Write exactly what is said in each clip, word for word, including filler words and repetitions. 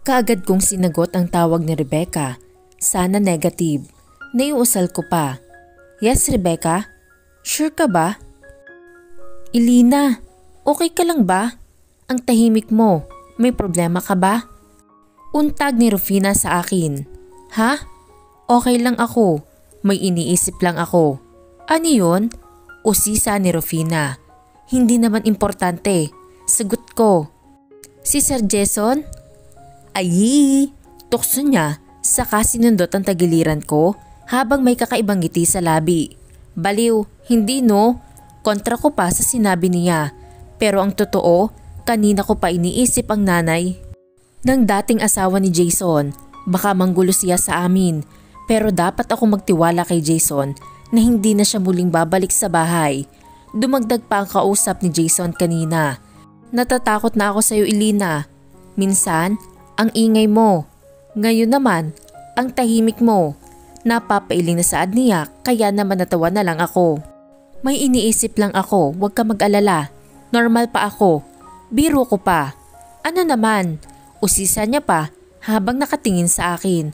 Kaagad kong sinagot ang tawag ni Rebecca. Sana negative. Naiusal ko pa. Yes, Rebecca? Sure ka ba? Elena, okay ka lang ba? Ang tahimik mo. May problema ka ba? Untag ni Rufina sa akin. Ha? Okay lang ako. May iniisip lang ako. Ano yun? Usisa ni Rufina. Hindi naman importante. Sagot ko. Si Sir Jason? Ay, tukso niya. Saka sinundot ang tagiliran ko habang may kakaibang ngiti sa labi. Baliw, hindi no? Kontra ko pa sa sinabi niya. Pero ang totoo, kanina ko pa iniisip ang nanay ng dating asawa ni Jason. Baka manggulo siya sa amin. Pero dapat ako magtiwala kay Jason na hindi na siya muling babalik sa bahay. Dumagdag pa ang kausap ni Jason kanina. Natatakot na ako sa iyo, Elena. Minsan, ang ingay mo. Ngayon naman, ang tahimik mo. Napapailing na saad niya kaya naman natawa na lang ako. May iniisip lang ako, huwag ka mag-alala. Normal pa ako. Biro ko pa. Ano naman? Usisa niya pa habang nakatingin sa akin.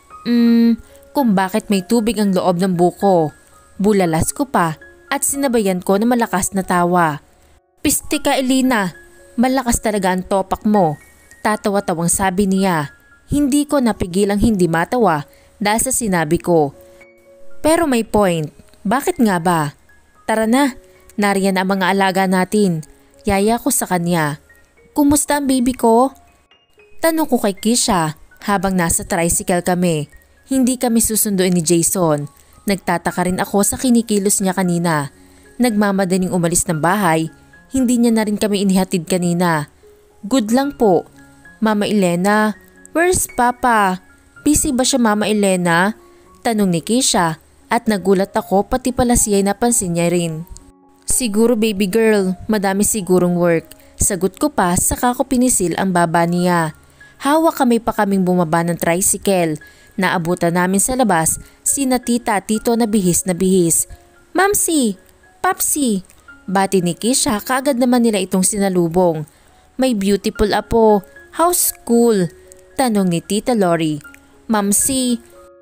Hmm, kung bakit may tubig ang loob ng buko. Bulalas ko pa at sinabayan ko na malakas na tawa. Piste ka, Elena. Malakas talaga ang topak mo. Tatawa-tawang sabi niya. Hindi ko napigilang hindi matawa dahil sa sinabi ko. Pero may point. Bakit nga ba? Tara na, nariyan ang mga alaga natin. Yaya ko sa kanya. Kumusta ang baby ko? Tanong ko kay Kisha habang nasa tricycle kami. Hindi kami susunduin ni Jason. Nagtataka rin ako sa kinikilos niya kanina. Nagmamadaling umalis ng bahay. Hindi niya na rin kami inihatid kanina. Good lang po. Mama Elena, where's Papa? Busy ba siya, Mama Elena? Tanong ni Kisha at nagulat ako pati pala siya'y napansin niya rin. Siguro baby girl, madami sigurong work. Sagot ko pa saka ko pinisil ang baba niya. Hawak kami pa kaming bumaba ng tricycle. Naabutan namin sa labas sina tita at tito na bihis na bihis. Mamsi! Papsi! Bati ni Kisha kaagad naman nila itong sinalubong. May beautiful apo. How's school? Tanong ni Tita Lori. Mamsi,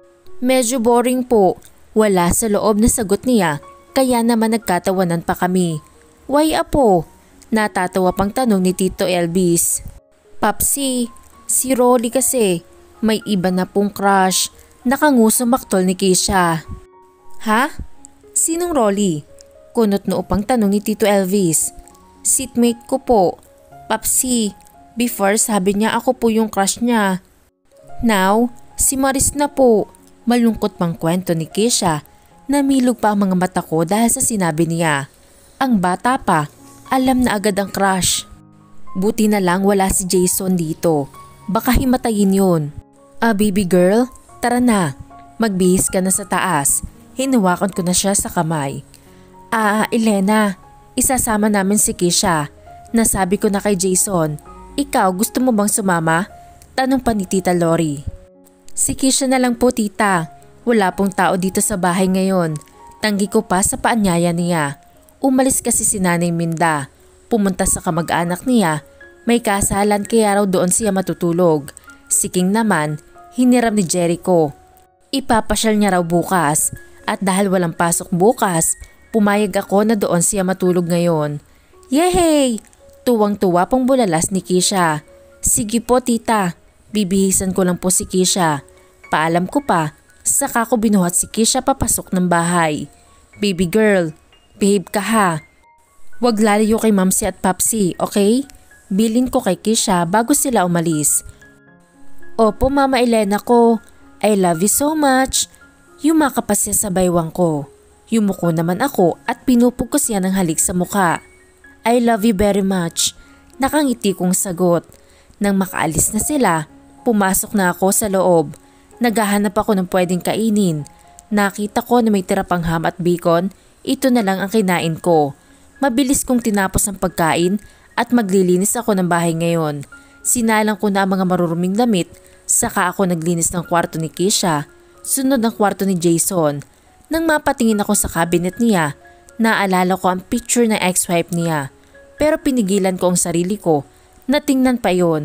medyo boring po. Wala sa loob na sagot niya kaya naman nagkatawanan pa kami. Why apo? Natatawa pang tanong ni Tito Elvis. Papsi, si Rolly kasi. May iba na pong crush. Nakanguso maktol ni Kisha. Ha? Sinong Rolly? Kunot no upang tanong ni Tito Elvis. Seatmate ko po. Papsi, before sabi niya ako po yung crush niya. Now, si Maris na po. Malungkot pang kwento ni Kisha. Namilog pa ang mga mata ko dahil sa sinabi niya. Ang bata pa, alam na agad ang crush. Buti na lang wala si Jason dito. Baka himatayin yun. Ah baby girl, tara na. Magbihis ka na sa taas. Hinawakan ko na siya sa kamay. Ah, Elena, isasama namin si Kisha. Nasabi ko na kay Jason. Ikaw, gusto mo bang sumama? Tanong pa ni Tita Lori. Si Kisha na lang po, tita. Wala pong tao dito sa bahay ngayon. Tanggi ko pa sa paanyaya niya. Umalis kasi si Nanay Minda. Pumunta sa kamag-anak niya. May kasalan kaya raw doon siya matutulog. Si King naman, hiniram ni Jericho. Ipapasyal niya raw bukas. At dahil walang pasok bukas, pumayag ako na doon siya matulog ngayon. Yehey! Tuwang-tuwa pong bulalas ni Kisha. Sige po, tita. Bibihisan ko lang po si Kisha. Paalam ko pa, saka ko binuhat si Kisha papasok ng bahay. Baby girl, behave ka ha. Huwag lalayo kay Mamsi at Papsi, okay? Bilin ko kay Kisha bago sila umalis. Opo, Mama Elena ko. I love you so much. Yumaka pa siya sa baywang ko. Yumuko naman ako at pinupog ko siya ng halik sa mukha. I love you very much. Nakangiti kong sagot. Nang makaalis na sila, pumasok na ako sa loob. Naghahanap ako ng pwedeng kainin. Nakita ko na may tira pang ham at bacon. Ito na lang ang kinain ko. Mabilis kong tinapos ang pagkain at maglilinis ako ng bahay ngayon. Sinalang ko na ang mga maruruming damit. Saka ako naglinis ng kwarto ni Kisha. Sunod ang kwarto ni Jason. Nang mapatingin ako sa cabinet niya, naalala ko ang picture ng ex-wife niya. Pero pinigilan ko ang sarili ko. Natingnan pa yon.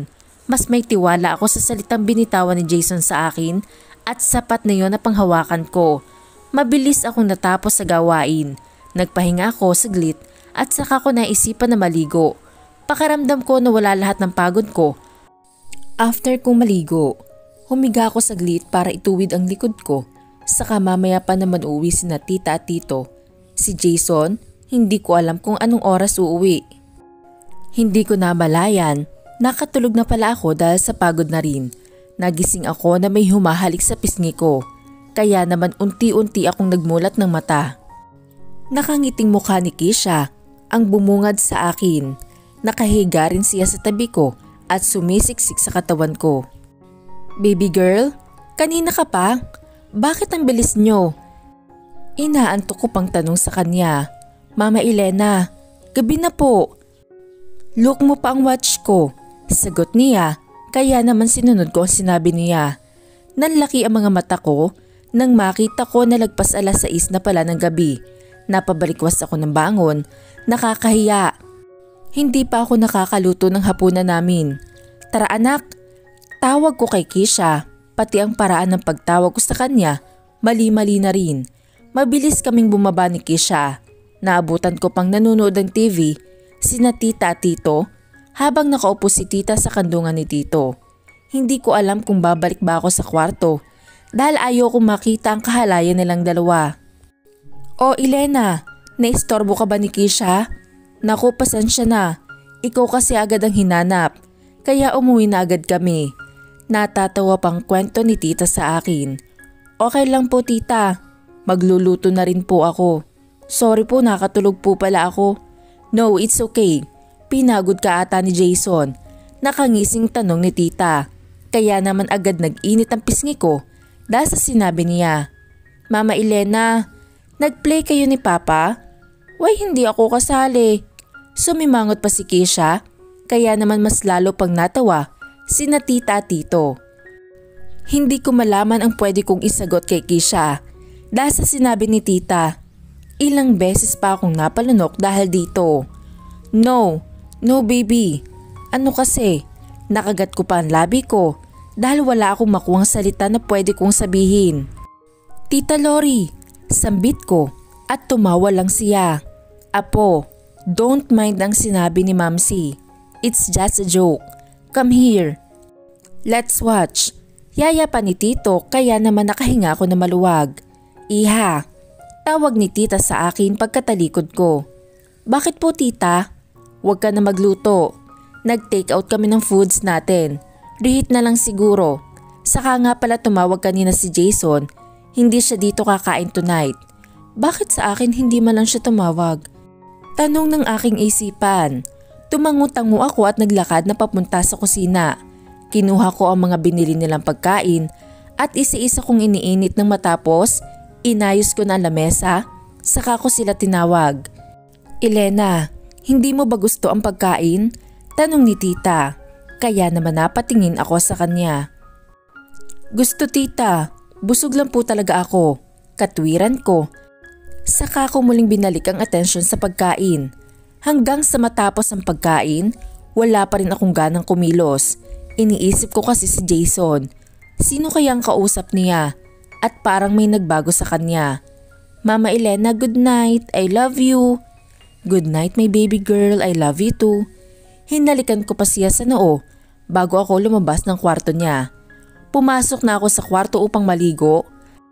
Mas may tiwala ako sa salitang binitawan ni Jason sa akin at sapat na yon na panghawakan ko. Mabilis akong natapos sa gawain. Nagpahinga ako saglit at saka ko naisipan na maligo. Pakiramdam ko na wala lahat ng pagod ko. After kong maligo, humiga ako saglit para ituwid ang likod ko. Saka mamaya pa naman uuwi sina tita at tito. Si Jason, hindi ko alam kung anong oras uuwi. Hindi ko namalayan, nakatulog na pala ako dahil sa pagod na rin. Nagising ako na may humahalik sa pisngi ko. Kaya naman unti-unti akong nagmulat ng mata. Nakangiting mukha ni Keisha ang bumungad sa akin. Nakahiga rin siya sa tabi ko at sumisiksik sa katawan ko. Baby girl, kanina ka pa? Bakit ang bilis nyo? Inaantok ko pang tanong sa kanya. Mama Elena, gabi na po. Look mo pa ang watch ko. Sagot niya, kaya naman sinunod ko ang sinabi niya. Nanlaki ang mga mata ko nang makita ko na lagpas alas sais na pala ng gabi. Napabalikwas ako ng bangon. Nakakahiya. Hindi pa ako nakakaluto ng hapunan namin. Tara anak, tawag ko kay Keisha. Pati ang paraan ng pagtawag ko sa kanya, mali-mali na rin. Mabilis kaming bumaba ni Keisha. Naabutan ko pang nanonood ng T V, sina tita at tito, habang nakaupo si tita sa kandungan ni tito. Hindi ko alam kung babalik ba ako sa kwarto, dahil ayoko makita ang kahalayan nilang dalawa. O Elena, naistorbo ka ba ni Keisha? Naku, pasensya na. Ikaw kasi agad ang hinanap, kaya umuwi na agad kami. Natatawa pang kwento ni tita sa akin. Okay lang po tita, magluluto na rin po ako. Sorry po, nakatulog po pala ako. No, it's okay. Pinagod ka ata ni Jason. Nakangising tanong ni tita. Kaya naman agad nag-init ang pisngi ko dahil sa sinabi niya. Mama Elena, nag-play kayo ni Papa? Why hindi ako kasali? Sumimangot pa si Keisha, kaya naman mas lalo pang natawa sina tita at tito. Hindi ko malaman ang pwede kong isagot kay Keisha dahil sa sinabi ni tita. Ilang beses pa akong napalunok dahil dito. No, no baby. Ano kasi, nakagat ko pa ang labi ko dahil wala akong makuhang salita na pwede kong sabihin. Tita Lori, sambit ko at tumawa lang siya. Apo, don't mind ang sinabi ni Mamsi. It's just a joke. Come here. Let's watch. Yaya pa ni tito kaya naman nakahinga ako na maluwag. Iha, tawag ni tita sa akin pagkatalikod ko. Bakit po tita? Huwag ka na magluto. Nag-take out kami ng foods natin. Reheat na lang siguro. Saka nga pala tumawag kanina si Jason. Hindi siya dito kakain tonight. Bakit sa akin hindi man lang siya tumawag? Tanong ng aking isipan. Tumango-tango ako at naglakad na papunta sa kusina. Kinuha ko ang mga binili nilang pagkain at isa-isa kong iniinit ng matapos, inayos ko na ang lamesa, saka ko sila tinawag. Elena, hindi mo ba gusto ang pagkain? Tanong ni tita, kaya naman napatingin ako sa kanya. Gusto tita, busog lang po talaga ako. Katwiran ko. Saka ko muling binalik ang atensyon sa pagkain. Hanggang sa matapos ang pagkain, wala pa rin akong ganang kumilos. Iniisip ko kasi si Jason. Sino kayang kausap niya? At parang may nagbago sa kanya. Mama Elena, good night. I love you. Good night my baby girl. I love you too. Hinalikan ko pa siya sa noo bago ako lumabas ng kwarto niya. Pumasok na ako sa kwarto upang maligo.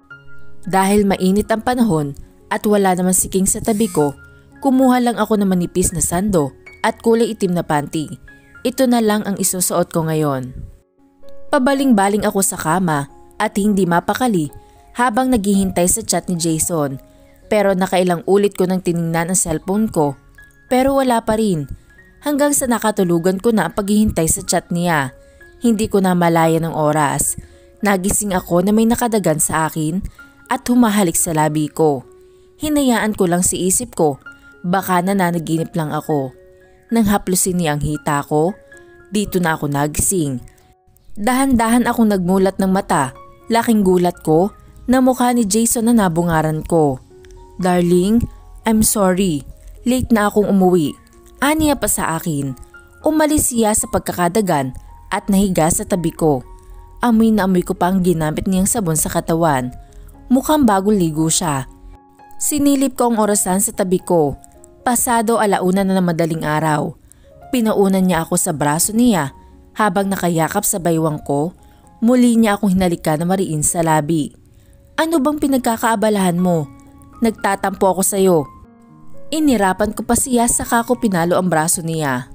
Dahil mainit ang panahon at wala naman si King sa tabi ko, kumuha lang ako ng manipis na sando at kulay itim na panty. Ito na lang ang isusuot ko ngayon. Pabaling-baling ako sa kama at hindi mapakali habang naghihintay sa chat ni Jason. Pero nakailang ulit ko nang tiningnan ang cellphone ko pero wala pa rin. Hanggang sa nakatulugan ko na ang paghihintay sa chat niya. Hindi ko na malaya ng oras. Nagising ako na may nakadagan sa akin at humahalik sa labi ko. Hinayaan ko lang si isip ko. Baka nananaginip lang ako. Nang haplusin niya ang hita ko, dito na ako nagising. Dahan-dahan akong nagmulat ng mata. Laking gulat ko na mukha ni Jason na nabungaran ko. Darling, I'm sorry. Late na akong umuwi. Aniya pa sa akin. Umalis siya sa pagkakadagan at nahiga sa tabi ko. Amoy na amoy ko pa ang ginamit niyang sabon sa katawan. Mukhang bagong ligo siya. Sinilip ko ang orasan sa tabi ko. Pasado alauna na ng madaling araw. Pinaunan niya ako sa braso niya habang nakayakap sa baywang ko. Muli niya akong hinalikan na mariin sa labi. Ano bang pinagkakaabalahan mo? Nagtatampo ako sa'yo. Inirapan ko pa siya saka ko pinalo ang braso niya.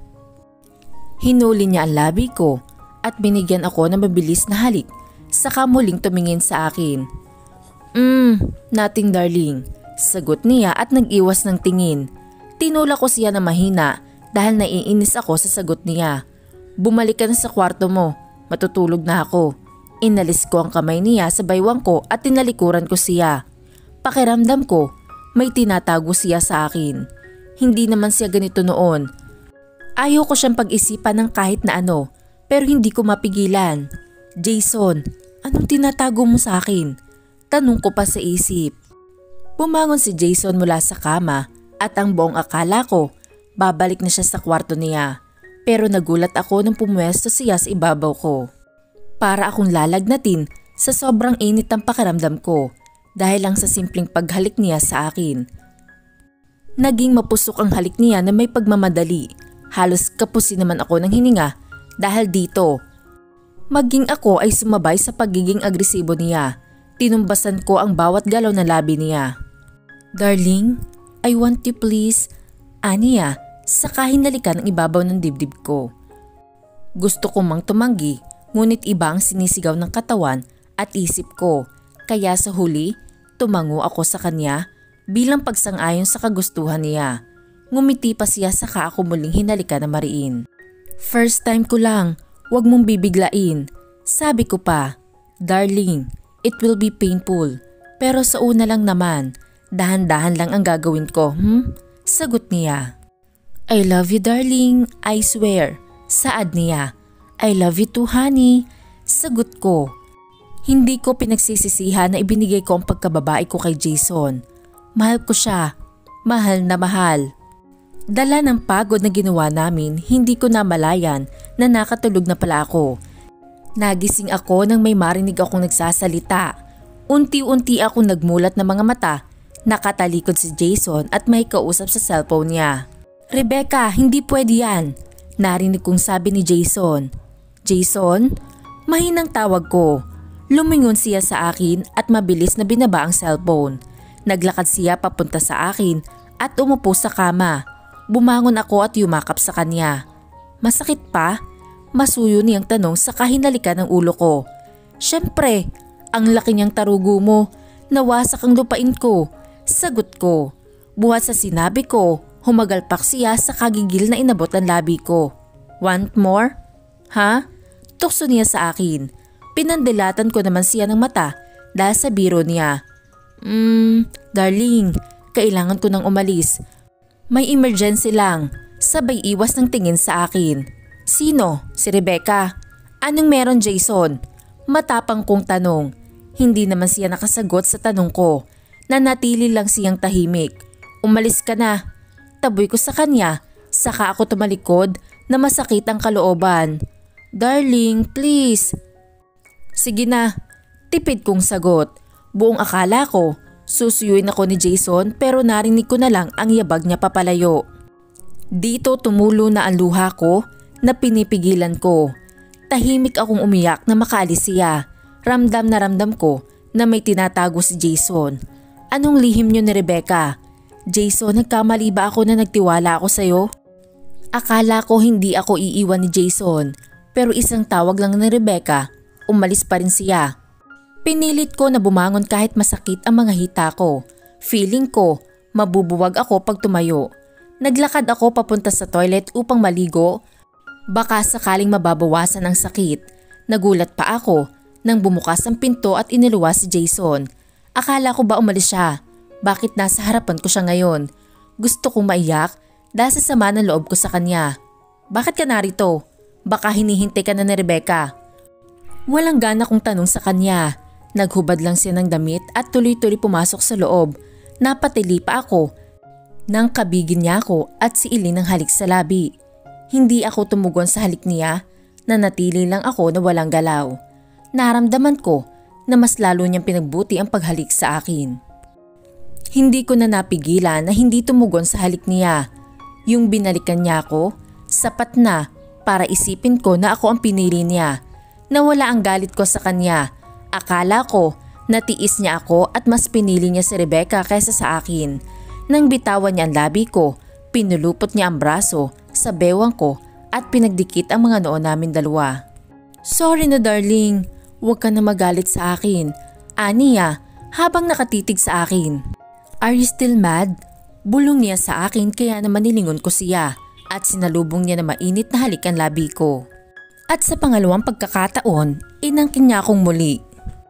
Hinuli niya ang labi ko at binigyan ako ng mabilis na halik saka muling tumingin sa akin. Mm, nothing darling, sagot niya at nag-iwas ng tingin. Tinulak ko siya na mahina dahil naiinis ako sa sagot niya. Bumalik ka na sa kwarto mo, matutulog na ako. Inalis ko ang kamay niya sa baywang ko at tinalikuran ko siya. Pakiramdam ko, may tinatago siya sa akin. Hindi naman siya ganito noon. Ayaw ko siyang pag-isipan ng kahit na ano, pero hindi ko mapigilan. Jason, anong tinatago mo sa akin? Tanong ko pa sa isip. Bumangon si Jason mula sa kama at ang buong akala ko, babalik na siya sa kwarto niya. Pero nagulat ako nang pumuwesto siya sa ibabaw ko. Para akong lalagnatin sa sobrang init ng pakiramdam ko. Dahil lang sa simpleng paghalik niya sa akin. Naging mapusok ang halik niya na may pagmamadali. Halos kapusin naman ako ng hininga dahil dito. Maging ako ay sumabay sa pagiging agresibo niya. Tinumbasan ko ang bawat galaw ng labi niya. Darling, I want you please. Aniya, saka hinalikan ang ibabaw ng dibdib ko. Gusto ko mang tumanggi, ngunit iba ang sinisigaw ng katawan at isip ko. Kaya sa huli, tumango ako sa kanya bilang pagsang-ayon sa kagustuhan niya. Ngumiti pa siya saka ako muling hinalikan na mariin. First time ko lang, wag mong bibiglain. Sabi ko pa, darling, it will be painful. Pero sa una lang naman, dahan-dahan lang ang gagawin ko, hmm? Sagot niya. I love you darling, I swear. Saad niya. I love you too honey. Sagot ko. Hindi ko pinagsisisihan na ibinigay ko ang pagkababae ko kay Jason. Mahal ko siya. Mahal na mahal. Dala ng pagod na ginawa namin, hindi ko namalayan na nakatulog na pala ako. Nagising ako nang may marinig akong nagsasalita. Unti-unti akong nagmulat ng mga mata. Nakatalikod si Jason at may kausap sa cellphone niya. Rebecca, hindi pwede yan. Narinig kong sabi ni Jason. Jason? Mahinang tawag ko. Lumingon siya sa akin at mabilis na binaba ang cellphone. Naglakad siya papunta sa akin at umupo sa kama. Bumangon ako at yumakap sa kanya. Masakit pa? Masuyo niyang tanong sa kahinalikan ng ulo ko. Siyempre, ang laki niyang tarugo mo. Nawasak ang lupain ko. Sagot ko. Buhat sa sinabi ko, humagalpak siya sa kagigil na inabot ang labi ko. Want more? Ha? Tukso niya sa akin. Pinandilatan ko naman siya ng mata dahil sa biro niya. Hmm, darling, kailangan ko nang umalis. May emergency lang. Sabay iwas ng tingin sa akin. Sino? Si Rebecca. Anong meron Jason? Matapang kong tanong. Hindi naman siya nakasagot sa tanong ko. Nanatili lang siyang tahimik. Umalis ka na. Taboy ko sa kanya. Saka ako tumalikod na masakit ang kalooban. Darling, please. Sige na, tipid kong sagot. Buong akala ko, susuyuin ako ni Jason pero narinig ko na lang ang yabag niya papalayo. Dito tumulo na ang luha ko na pinipigilan ko. Tahimik akong umiyak na makaalis siya. Ramdam na ramdam ko na may tinatago si Jason. Anong lihim niyo ni Rebecca? Jason, nagkamali ba ako na nagtiwala ako sa'yo? Akala ko hindi ako iiwan ni Jason pero isang tawag lang ni Rebecca. Umalis pa rin siya. Pinilit ko na bumangon kahit masakit ang mga hita ko. Feeling ko, mabubuwag ako pag tumayo. Naglakad ako papunta sa toilet upang maligo. Baka sakaling mababawasan ang sakit. Nagulat pa ako nang bumukas ang pinto at iniluwas si Jason. Akala ko ba umalis siya? Bakit nasa harapan ko siya ngayon? Gusto kong maiyak dahil sa sama ng loob ko sa kanya. Bakit ka narito? Baka hinihintay ka na ni Rebecca. Walang gana kong tanong sa kanya. Naghubad lang siya ng damit at tuloy-tuloy pumasok sa loob. Napatili pa ako nang kabigin niya ako at si Eileen ang halik sa labi. Hindi ako tumugon sa halik niya. Nanatili lang ako na walang galaw. Naramdaman ko na mas lalo niyang pinagbuti ang paghalik sa akin. Hindi ko na napigilan na hindi tumugon sa halik niya. Yung binalikan niya ako, sapat na para isipin ko na ako ang pinili niya. Nawala ang galit ko sa kanya. Akala ko natiis niya ako at mas pinili niya si Rebecca kaysa sa akin. Nang bitawan niya ang labi ko, pinulupot niya ang braso sa bewang ko at pinagdikit ang mga noo namin dalawa. Sorry na darling, huwag ka na magalit sa akin, ani niya habang nakatitig sa akin. Are you still mad? Bulong niya sa akin kaya naman nilingon ko siya at sinalubong niya na mainit na halik ang labi ko. At sa pangalawang pagkakataon, inangkin niya akong muli.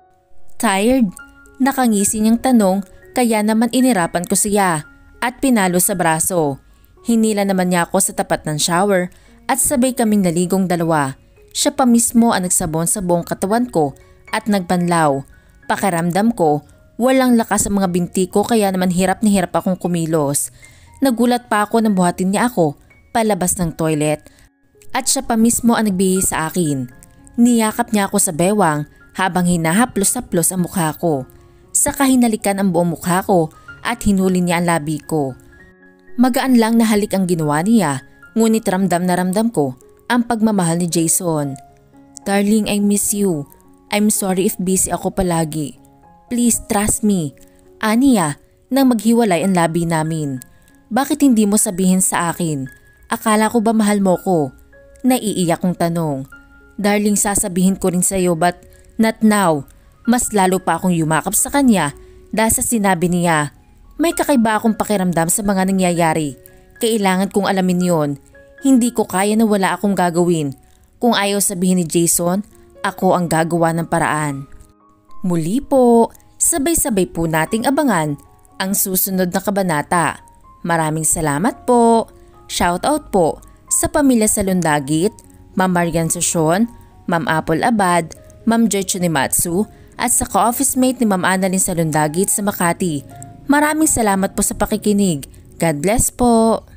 Tired? Nakangisi niyang tanong kaya naman inirapan ko siya at pinalo sa braso. Hinila naman niya ako sa tapat ng shower at sabay kaming naligong dalawa. Siya pa mismo ang nagsabon sa buong katawan ko at nagbanlaw. Pakiramdam ko, walang lakas sa mga binti ko kaya naman hirap na hirap akong kumilos. Nagulat pa ako nang buhatin niya ako palabas ng toilet at siya pa mismo ang nagbihis sa akin. Niyakap niya ako sa bewang habang hinahaplos-haplos ang mukha ko. Saka hinalikan ang buong mukha ko at hinuli niya ang labi ko. Magaan lang na halik ang ginawa niya, ngunit ramdam na ramdam ko ang pagmamahal ni Jason. Darling, I miss you. I'm sorry if busy ako palagi. Please trust me. Aniya nang maghiwalay ang labi namin. Bakit hindi mo sabihin sa akin? Akala ko ba mahal mo ko? Naiiyak kong tanong. Darling, sasabihin ko rin sa'yo but not now. Mas lalo pa akong yumakap sa kanya dahil sa sinabi niya. May kakaiba akong pakiramdam sa mga nangyayari. Kailangan kong alamin yon. Hindi ko kaya na wala akong gagawin. Kung ayaw sabihin ni Jason, ako ang gagawa ng paraan. Muli po, sabay-sabay po nating abangan ang susunod na kabanata. Maraming salamat po. Shoutout po sa pamilya Salundagit, Ma'am Marian Sosion, Ma'am Apple Abad, Ma'am Joy Chunimatsu at sa ka-office mate ni Ma'am Annalyn Salundagit sa Makati. Maraming salamat po sa pakikinig. God bless po.